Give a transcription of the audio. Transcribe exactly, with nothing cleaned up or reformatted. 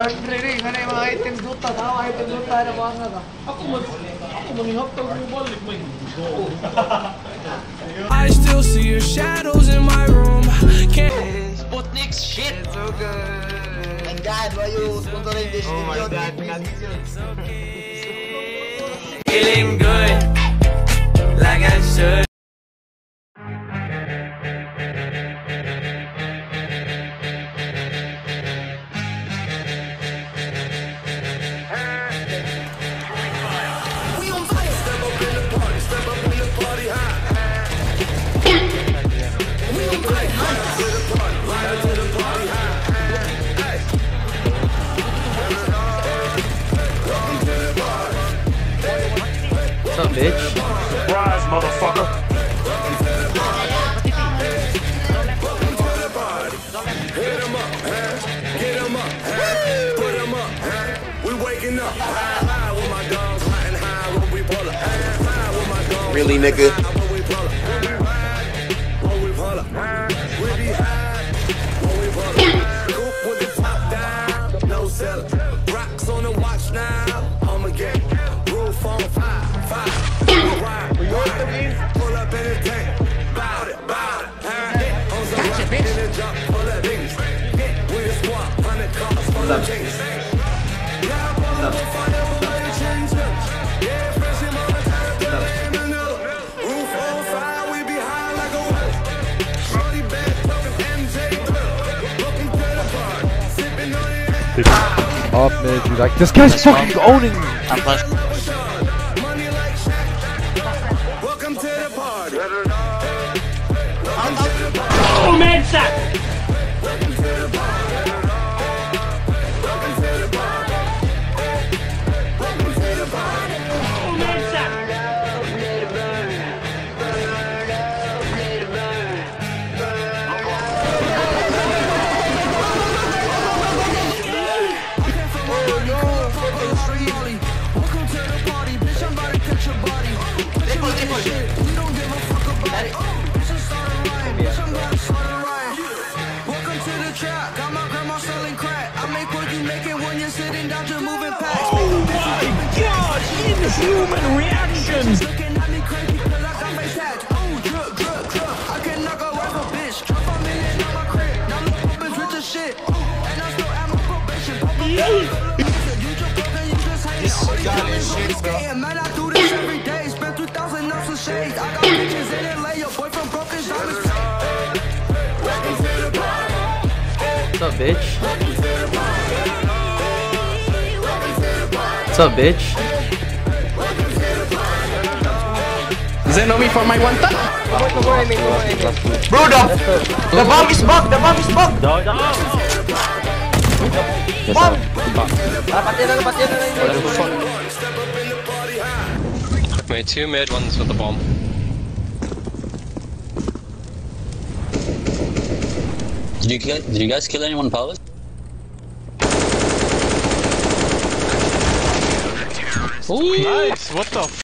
Riring, ano yung mga items doon? Tama, items doon tayo na mga ka. Ako man, ako manihaptag mo balik, may go. I still see your shadows in my room. Can't Sputnik's shit! It's so good. My God, why you sponsoring this Oh my video? God, feeling good, like I should. What's up, bitch? Surprise, motherfucker! Really, nigga? Rocks on the watch now. I'ma get roof on fire, fire. Pull up in the tank, bout it, bout it. On some rock, in the drop, full of things. With a squad, hundred cars, full of things. Roof on fire, we be high like a whale. Shorty bad, M J Grill. Welcome to the party, sipping on it. Off mid, dude. Like, this guy's fucking owning me. I'm flash. Money like Shaq. Welcome to the party. Oh, man, sack! Welcome to the party. Welcome to the party. Welcome to the party. Oh, man, sack! Welcome to the party, bitch. I'm about to catch your body. Triple, triple. We don't give a fuck about it. Bitch, I'm starting Ryan. Bitch, I'm about to start a Ryan. Welcome to the trap. Got my grandma selling crack. I make what you making when you're sitting down, just moving past. Oh my God! Inhuman reactions! Looking at me crazy cause I got face tags. Oh, drip, drip, drip. I can knock a rifle, bitch. Drop a million on my crib. Now look up and rich as shit. And I still at my probation. This guy is shit, bro. Man, I do this every day. Spend two thousand ounces of shades. I got bitches in L A. Your boyfriend broke his diamonds. What's up, bitch? What's up, bitch? Does that know me for my one time? Bro, the, the bomb is bugged! The bomb is bugged! Bomb! Mate, two mid, one's with the bomb. Did you kill, did you guys kill anyone, Palace? Nice! What the f